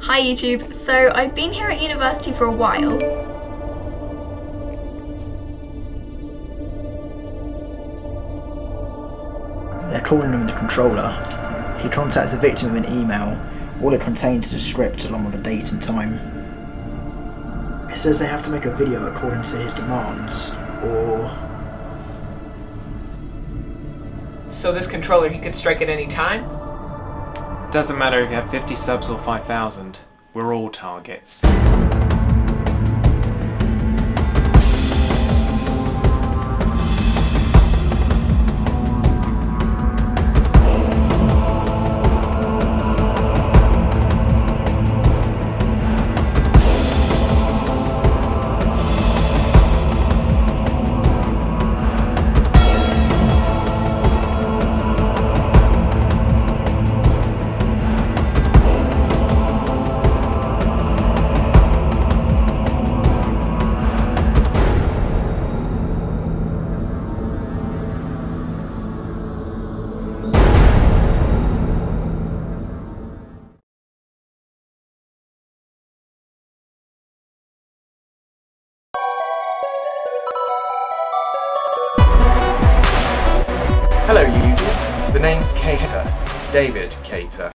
Hi YouTube, so I've been here at university for a while. They're calling him the controller. He contacts the victim with an email. All it contains is a script along with a date and time. It says they have to make a video according to his demands, or... So this controller, he could strike at any time? Doesn't matter if you have 50 subs or 5,000, we're all targets. Hello YouTube, the name's Cater, David Cater.